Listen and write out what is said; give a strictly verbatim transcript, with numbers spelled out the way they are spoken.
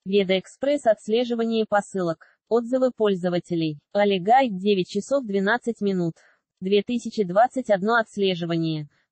Ведоэкспресс отслеживание посылок. Отзывы пользователей. Алигайд девять часов двенадцать минут. две тысячи двадцать одно отслеживание.